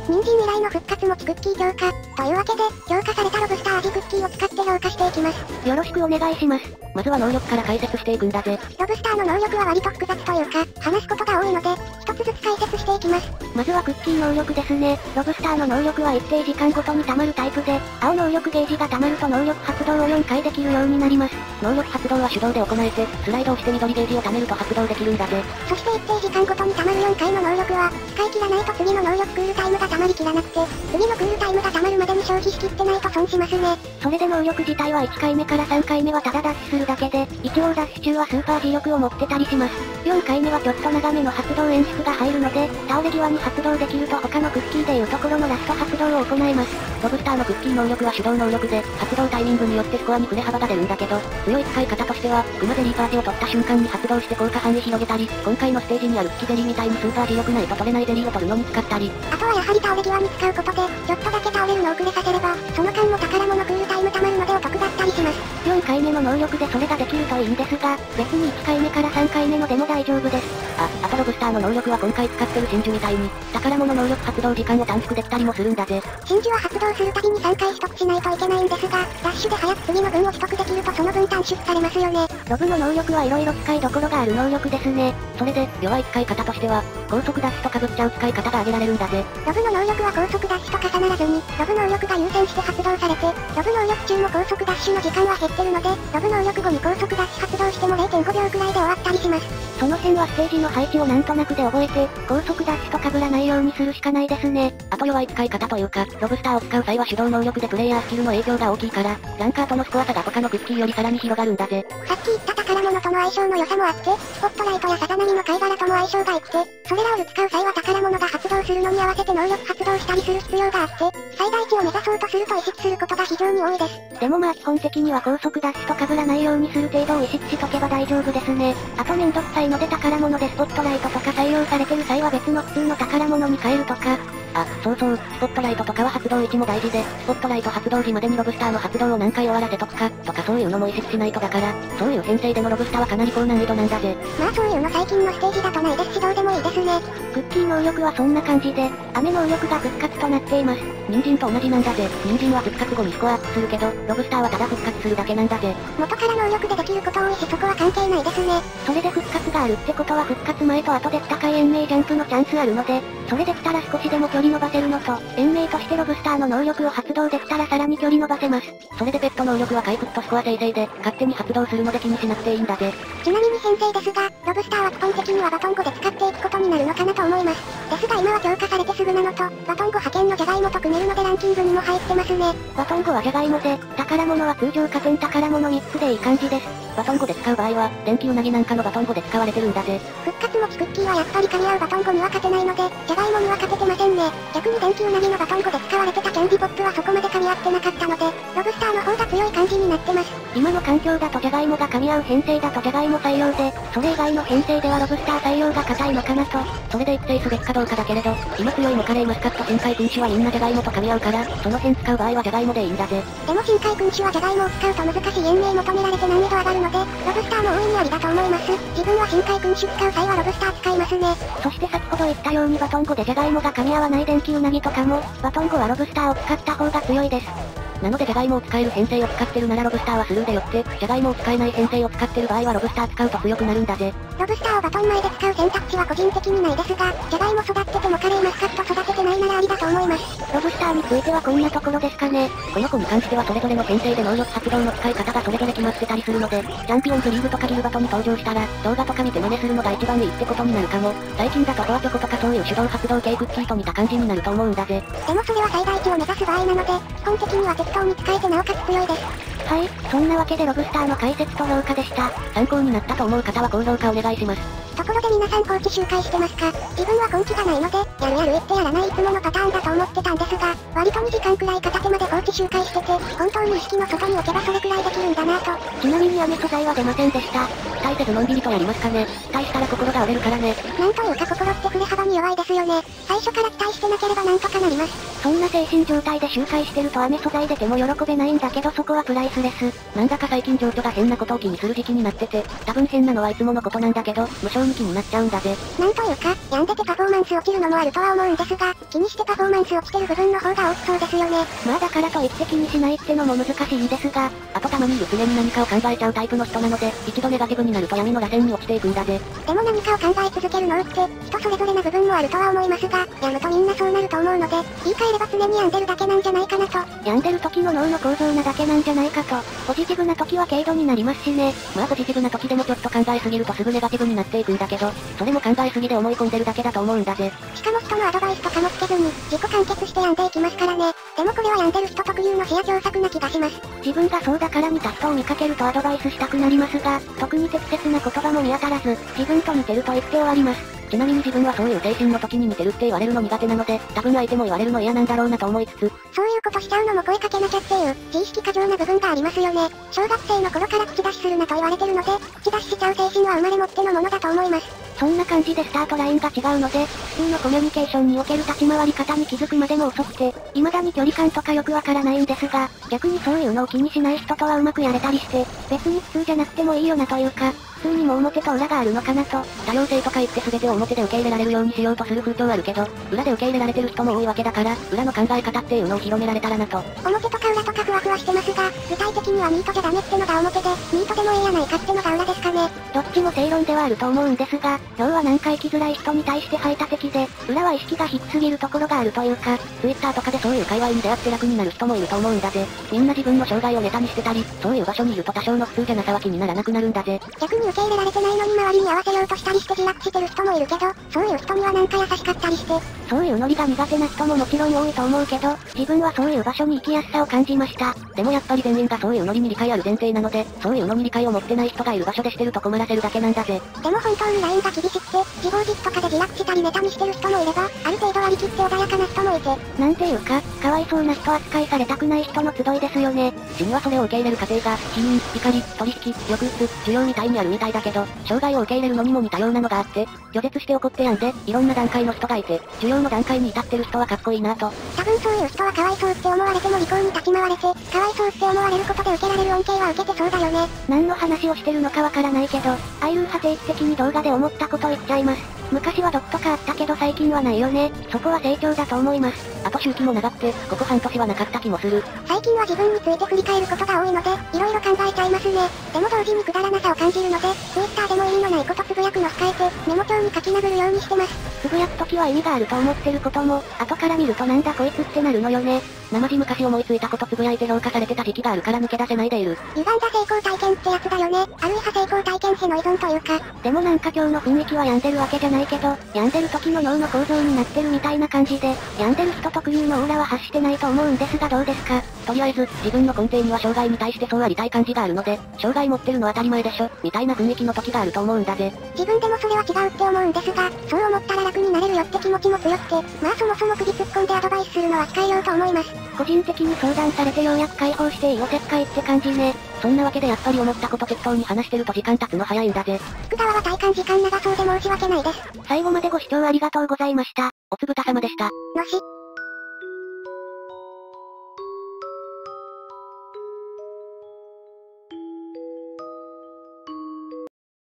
人参由来の復活餅クッキー強化。というわけで、強化されたロブスター味クッキーを使って評価していきます。 よろしくお願いします。 まずは能力から解説していくんだぜ。 ロブスターの能力は割と複雑というか、話すことが多いので、一つずつ解説していきます。 まずはクッキー能力ですね。ロブスターの能力は一定時間ごとに溜まるタイプで、青能力ゲージが溜まると能力発動を4回できるようになります。 能力発動は手動で行えて、スライドをして緑ゲージを貯めると発動できるんだぜ。 そして一定時間ごとに溜まる4回の能力は、使い切らないと次の能力クールタイムが溜まりきらなくて、次のクールタイムが溜まるまでに消費しきってないと損しますね。 それで能力自体は1回目から3回目はただダッシュするだけで、一応ダッシュ中はスーパー磁力を持ってたりします。4回目はちょっと長めの発動演出が入るので、倒れ際に発動できると他のクッキーでいうところのラスト発動を行えます。 ロブスターのクッキー能力は手動能力で、発動タイミングによってスコアに振れ幅が出るんだけど、強い使い方としては、グマゼリーパーテを取った瞬間に発動して効果範囲広げたり、今回のステージにある月ゼリーみたいにスーパー磁力ないと取れないゼリーを取るのに使ったり。 あとはやはり倒れ際に使うことで、ちょっとだけ倒れるのを遅れさせれば、その間も宝物クールタイム溜まるのでお得だったりします。 4回目の能力でそれができるといいんですが、別に1回目から3回目のでも大丈夫です。 あとロブスターの能力は今回使ってる真珠みたいに、宝物能力発動時間を短縮できたりもするんだぜ。 真珠は発動するたびに3回取得しないといけないんですが、ダッシュで早く次の分を取得できるとその分短縮されますよね。 ロブの能力は色々使いどころがある能力ですね。 それで、弱い使い方としては、高速ダッシュと被っちゃう使い方が挙げられるんだぜ。 ロブの能力は高速ダッシュと重ならずに、ロブ能力が優先して発動されて、ロブ能力中も高速ダッシュの時間は減ってるので、ロブ能力後に高速ダッシュ発動しても 0.5 秒くらいで終わったりします。 その辺はステージの配置をなんとなくで覚えて、高速ダッシュと被らないようにするしかないですね。 あと弱い使い方というか、ロブスターを使う際は手動能力でプレイヤースキルの影響が大きいから、ランカーとのスコア差が他のクッキーよりさらに広がるんだぜ。 さっき言った宝物との相性の良さもあって、スポットライトやさざ波の貝殻とも相性が良くて、それらを使う際は宝物が発動するのに合わせて能力発動したりする必要があって、最大値を目指そうとすると意識することが非常に多いです。 でもまあ基本的には高速ダッシュと被らないようにする程度を意識しとけば大丈夫ですね。あとめんどくさいので宝物でスポットライトとか採用されてる際は別の普通の宝物に変えるとか。 そうそう、スポットライトとかは発動位置も大事で、スポットライト発動時までにロブスターの発動を何回終わらせとくか、とかそういうのも意識しないとだから、そういう編成でのロブスターはかなり高難易度なんだぜ。 まあそういうの最近のステージだとないですしどうでもいいですね。 クッキー能力はそんな感じで、雨能力が復活となっています。 人参と同じなんだぜ。人参は復活後にスコアアップするけど、ロブスターはただ復活するだけなんだぜ。 元から能力でできること多いしそこは関係ないですね。 それで復活があるってことは復活前と後で高い延命ジャンプのチャンスあるので、それできたら少しでも距離伸ばせるのと、延命としてロブスターの能力を発動できたらさらに距離伸ばせます。 それでペット能力は回復とスコア生成で、勝手に発動するので気にしなくていいんだぜ。 ちなみに編成ですが、ロブスターは基本的にはバトン5で使っていくことになるのかなと思います。ですが今は強化されてすぐなのと、バトン5派遣のジャガイモと組めるのでランキングにも入ってますね。 バトン5はジャガイモで、宝物は通常加点宝物3つでいい感じです。 バトン5で使う場合は、電気ウナギなんかのバトン5で使われてるんだぜ。 復活持ちクッキーはやっぱり噛み合うバトン5には勝てないので、ジャガイモには勝ててませんね。逆に電気ウナギのバトン5で使われてたキャンディポップはそこまで噛み合ってなかったので、ロブスターの方が強い感じになってます。 今の環境だとジャガイモが噛み合う編成だとジャガイモ採用で、それ以外の編成ではロブスター採用が硬いのかなと。 それで育成すべきかどうかだけれど、今強いモカレイマスカット深海君主はみんなジャガイモと噛み合うから、その辺使う場合はジャガイモでいいんだぜ。 でも深海君主はジャガイモを使うと難しい延命求められて難易度上がるので、ロブスターも大いにありだと思います。自分は深海君主使う際はロブスター使いますね。 そして先ほど言ったようにバトン5でジャガイモが噛み合わない電気ウナギとかも、バトン5はロブスターを使った方が強いです。 なのでジャガイモを使える編成を使ってるならロブスターはスルーでよって、ジャガイモを使えない編成を使ってる場合はロブスター使うと強くなるんだぜ。 ロブスターをバトン前で使う選択肢は個人的にないですが、ジャガイモ育っててもカレーマスカット育ててないならありだと思います。 ロブスターについてはこんなところですかね。 この子に関してはそれぞれの編成で能力発動の使い方がそれぞれ決まってたりするので、チャンピオンズリーグとかギルバトに登場したら、動画とか見て真似するのが一番いいってことになるかも。最近だとフォアチョコとかそういう手動発動系クッキーと似た感じになると思うんだぜ。 でもそれは最大値を目指す場合なので、基本的には適当に使えてなおかつ強いです。 はい、そんなわけでロブスターの解説と評価でした。 参考になったと思う方は高評価お願いします。 ところで皆さん放置周回してますか？自分は根気がないので、やるやる言ってやらないいつものパターンだと思ってたんですが、割と2時間くらい片手まで放置周回してて、本当に意識の外に置けばそれくらいできるんだなと。 ちなみに雨素材は出ませんでした。 期待せずのんびりとやりますかね。期待したら心が折れるからね。 なんというか心って振れ幅に弱いですよね。最初から期待してなければなんとかなります。 そんな精神状態で周回してると雨素材出ても喜べないんだけどそこはプライスレス。 なんだか最近情緒が変なことを気にする時期になってて、多分変なのはいつものことなんだけど、無性に気にになっちゃうんだぜ。 なんというか、病んでてパフォーマンス落ちるのもあるとは思うんですが、気にしてパフォーマンス落ちてる部分の方が大きそうですよね。 まあだからといって気にしないってのも難しいんですが、 あとたまにいる常に何かを考えちゃうタイプの人なので、一度ネガティブになると闇の螺旋に落ちていくんだぜ。 でも何かを考え続けるのって、人それぞれな部分もあるとは思いますが、病むとみんなそうなると思うので、言い換えれば常に病んでるだけなんじゃないかなと。 病んでる時の脳の構造なだけなんじゃないかと。ポジティブな時は軽度になりますしね。 まあポジティブな時でもちょっと考えすぎるとすぐネガティブになっていくんだけど、それも考えすぎで思い込んでるだけだと思うんだぜ。 しかも人のアドバイスとかもつけずに、自己完結して病んでいきますからね。でもこれは病んでる人特有の視野狭窄な気がします。 自分がそうだから似た人を見かけるとアドバイスしたくなりますが、特に適切な言葉も見当たらず、自分と似てると言って終わります。 ちなみに自分はそういう精神の時に似てるって言われるの苦手なので、多分相手も言われるの嫌なんだろうなと思いつつ、 そういうことしちゃうのも声かけなきゃっていう、自意識過剰な部分がありますよね。小学生の頃から口出しするなと言われてるので、口出ししちゃう精神は生まれ持ってのものだと思います。 そんな感じでスタートラインが違うので、普通のコミュニケーションにおける立ち回り方に気づくまでも遅くて、未だに距離感とかよくわからないんですが、逆にそういうのを気にしない人とはうまくやれたりして、別に普通じゃなくてもいいよなというか、普通にも表と裏があるのかなと。 多様性とか言って全てを表で受け入れられるようにしようとする風潮あるけど、裏で受け入れられてる人も多いわけだから、裏の考え方っていうのを広められたらなと。 表とか裏とかふわふわしてますが、具体的にはミートじゃダメってのが表で、ミートでもええやないかってのが裏ですかね。 どっちも正論ではあると思うんですが、今日はなんか生きづらい人に対して排他的で、裏は意識が低すぎるところがあるというか、 Twitter とかでそういう界隈に出会って楽になる人もいると思うんだぜ。みんな自分の障害をネタにしてたり、そういう場所にいると多少の普通じゃなさは気にならなくなるんだぜ。 逆に受け入れられてないのに周りに合わせようとしたりして自落してる人もいるけど、そういう人にはなんか優しかったりして、 そういうノリが苦手な人ももちろん多いと思うけど、自分はそういう場所に行きやすさを感じました。 でもやっぱり全員がそういうノリに理解ある前提なので、そういうのに理解を持ってない人がいる場所でしてると困らせるだけなんだぜ。 でも本当にラインが厳しくて、自暴自棄とかで自落したりネタにしてる人もいれば、ある程度割り切って穏やかな人もいて、 なんていうか、かわいそうな人扱いされたくない人の集いですよね。 死にはそれを受け入れる過程が、否認、怒り、取引、抑うつ、需要みたいにあるみたいだけど、障害を受け入れるのにも似たようなのがあって、拒絶して怒ってやんで、いろんな段階の人がいて、需要の段階に至ってる人はかっこいいなと。 多分そういう人はかわいそうって思われても利口に立ち回れて、かわいそうって思われることで受けられる恩恵は受けてそうだよね。 何の話をしてるのかわからないけど、アイルー派定期的に動画で思ったこと言っちゃいます。昔は毒とかあったけど最近はないよね。そこは成長だと思います。 あと周期も長くて、ここ半年はなかった気もする。 最近は自分について振り返ることが多いので、いろいろ考えちゃいますね。でも同時にくだらなさを感じるので、Twitter でも意味のないことつぶやくの控えて、メモ帳に書き殴るようにしてます。 つぶやくときは意味があると思ってることも、後から見るとなんだこいつってなるのよね。 生地昔思いついたことつぶやいて評価されてた時期があるから抜け出せないでいる。 歪んだ成功体験ってやつだよね。あるいは成功体験への依存というか。 でもなんか今日の雰囲気は病んでるわけじゃないけど、病んでる時の脳の構造になってるみたいな感じで、病んでる人特有のオーラは発してないと思うんですがどうですか？ とりあえず、自分の根底には障害に対してそうありたい感じがあるので、障害持ってるのは当たり前でしょ、みたいな雰囲気の時があると思うんだぜ。 自分でもそれは違うって思うんですが、そう思ったら楽になれるよって気持ちも強くて、まあそもそも首突っ込んでアドバイスするのは控えようと思います。 個人的に相談されてようやく解放していいおせっかいって感じね。 そんなわけでやっぱり思ったこと適当に話してると時間経つの早いんだぜ。 福川は体感時間長そうで申し訳ないです。 最後までご視聴ありがとうございました。 おつぶた様でした。 のし。